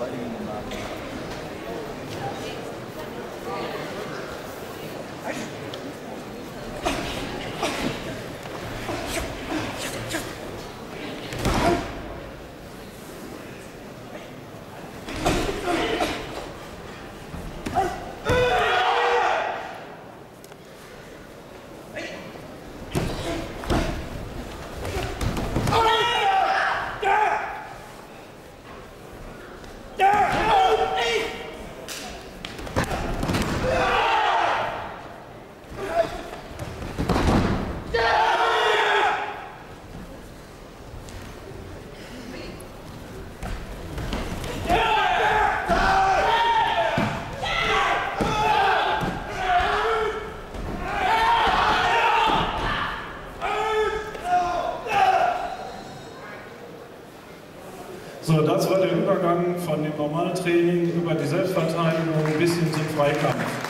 So, das war der Übergang von dem Normaltraining über die Selbstverteidigung bis hin zum Freikampf.